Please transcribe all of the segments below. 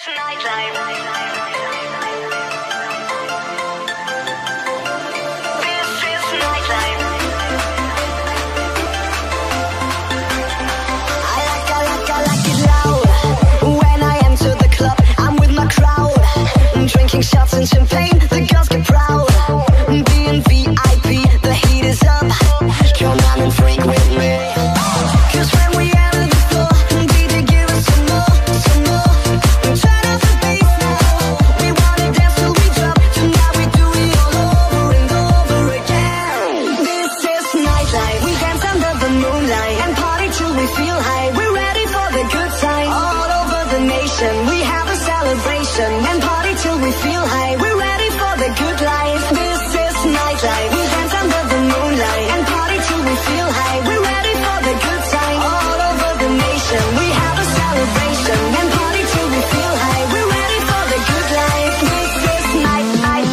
Drinking shots and champagne, the girls get proud. Being VIP, the heat is up. Come on and freak with me. Cause when we enter the floor, DJ give us some more, some more. Turn up the bass now. We wanna dance till we drop. Tonight we do it all over and over again. This is nightlife. We dance under the moonlight and party till we feel high. We're ready for the good time. All over the nation, we have a celebration and party till we feel high. We're ready for the good life. This is nightlife. We dance under the moonlight and party till we feel high. We're ready for the good time. All over the nation, we have a celebration and party till we feel high. We're ready for the good life. This is night.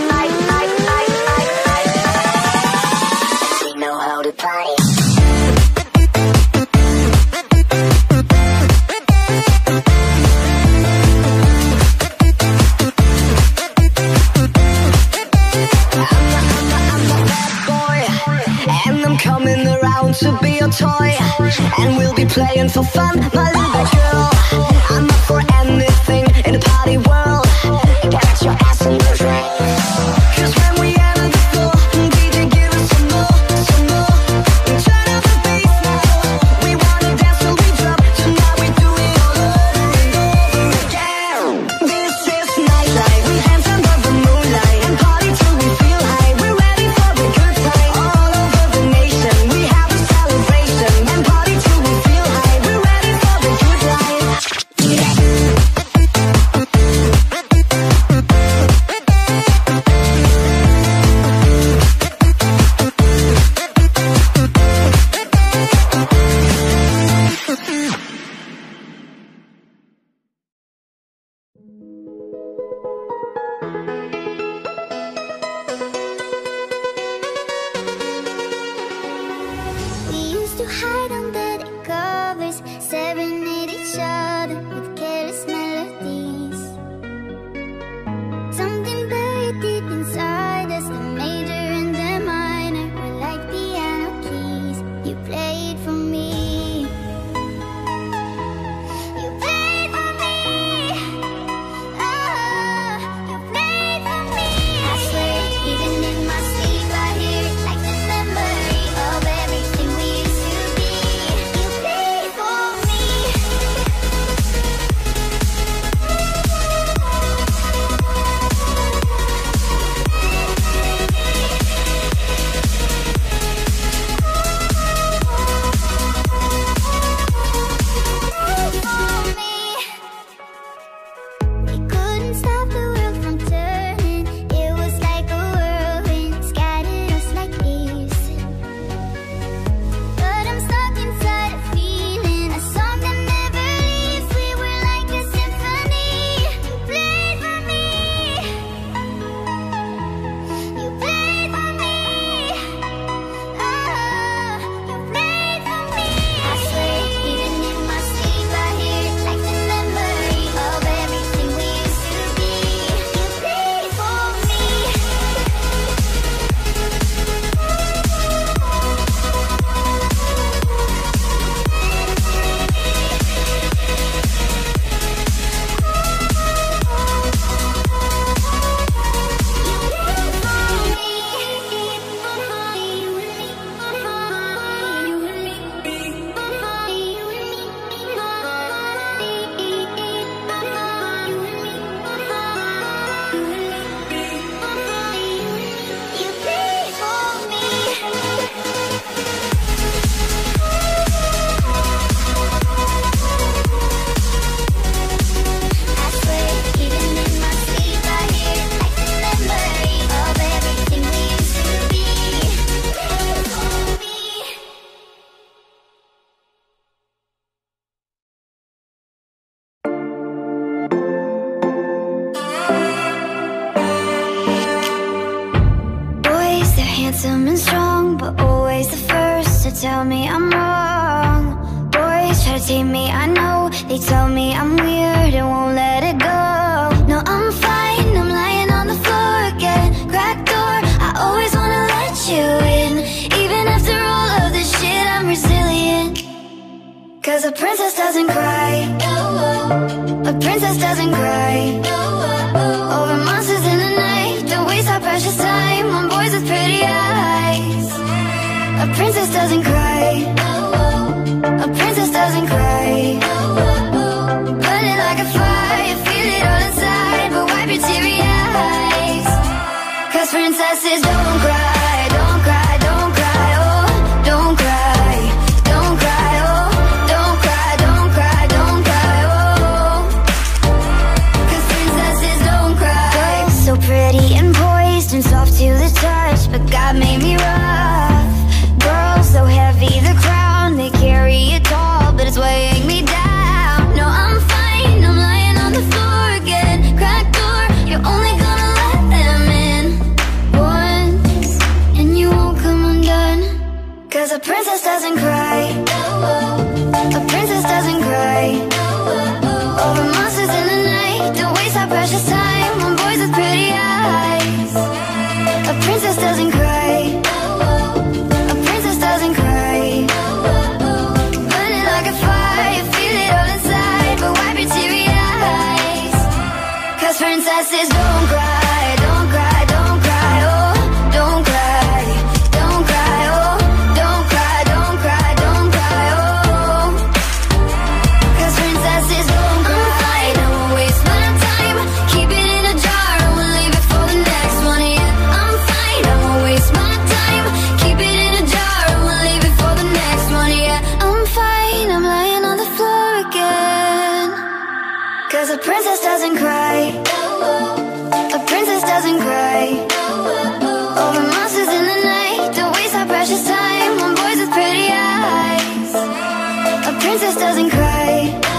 We know how to party. Coming around to be a toy, and we'll be playing for fun, my little girl. I'm up for anything in the party world. Get your ass in the ring. Cause when we enter the floor, DJ give us some more, some more. Turn up the bass now. We wanna dance till we drop. Tonight we do it all over and over again. This is nightlife. We dance under the moonlight and party till we feel high. We're ready for the good time. All over the nation, we have a celebration and party till we feel high. We're ready for the good life. We used to hide under the covers, serenade each other with careless melodies. Something buried deep inside us, the major and the minor were like piano keys. You played for me. You played for me. Oh, you played for me. I swear, even in my sleep, I hear it like the memory of everything we used to be. You played for me. We couldn't stop the world from turning. It was like a whirlwind, scattered us like leaves. But I'm stuck inside a feeling, a song that never leaves. We were like a symphony. You played for me. You played for me. Oh, you played for me. I swear, even in my sleep, I hear it like the memory of everything we used to be. You played for me. You played for me. I swear, even in my sleep, I hear it like the memory of everything we used to be. You played for me. Boys, they're handsome and strong, but always the first to tell me I'm wrong. Boys try to tame me, I know. They tell me I'm weird and won't let it go. doesn't cry. A princess doesn't cry. Over monsters in the night. Don't waste our precious time on boys with pretty eyes. A princess doesn't cry. A princess doesn't cry. Burning like a fire, feel it all inside, but wipe your teary eyes. 'Cause princesses don't cry, don't cry, don't cry, oh, don't cry, don't cry, oh, don't cry, don't cry, don't cry, oh. 'Cause princesses don't cry. So pretty and poised and soft to the touch, but God made me rough. Girls so heavy, the crown they carry it tall, but it's weighing me down. No, I'm fine, I'm lying on the floor again. Crack door, you're only gonna let them in once, and you won't come undone. 'Cause a princess doesn't cry. A princess doesn't cry. Over monsters in the night. Don't waste our precious time on boys with pretty eyes. A princess doesn't cry. A princess doesn't cry. Burning like a fire, feel it all inside, but wipe your teary eyes. 'Cause princesses don't cry, don't cry, don't cry, oh, don't cry, don't cry, oh, don't cry, don't cry, don't cry, oh. 'Cause princesses don't cry. I won't waste my time, keep it in a jar, I won't leave it for the next one. Yeah, I'm fine, I won't waste my time, keep it in a jar, I won't leave it for the next one. Yeah, I'm fine, I'm lying on the floor again. 'Cause a princess doesn't cry. A princess doesn't cry. Over monsters in the night. Don't waste our precious time on boys with pretty eyes. A princess doesn't cry.